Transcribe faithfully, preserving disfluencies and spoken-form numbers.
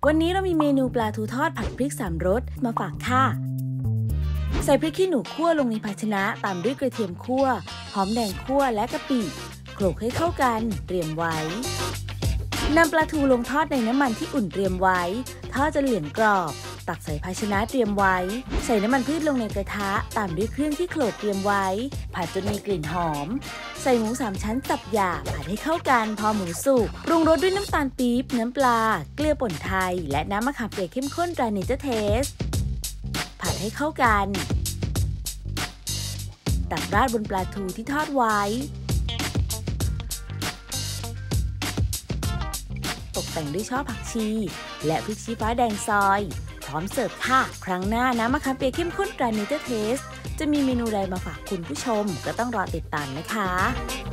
วันนี้เรามีเมนูปลาทูทอดผัดพริกสามรสมาฝากค่ะใส่พริกขี้หนูคั่วลงในภาชนะตามด้วยกระเทียมคั่วหอมแดงคั่วและกะปิโขลกให้เข้ากันเตรียมไว้นำปลาทูลงทอดในน้ำมันที่อุ่นเตรียมไว้ทอดจนเหลืองกรอบตักใส่ภาชนะเตรียมไว้ใส่น้ำมันพืชลงในกระทะตามด้วยเครื่องที่โขลกเตรียมไว้ผัดจนมีกลิ่นหอมใส่หมูสามชั้นสับหยาบผัดให้เข้ากันพอหมูสุกปรุงรสด้วยน้ำตาลปี๊บน้ำปลาเกลือป่นไทยและน้ำมะขามเปียกเข้มข้นตราเนเจอร์เทสผัดให้เข้ากันตักราดบนปลาทูที่ทอดไว้ตกแต่งด้วยช่อผักชีและพริกชี้ฟ้าแดงซอยพร้อมเสิร์ฟค่ะครั้งหน้าน้ำมะขามเปียกเข้มข้นตราเนเจอร์เทสจะมีเมนูใดมาฝากคุณผู้ชมก็ต้องรอติดตามนะคะ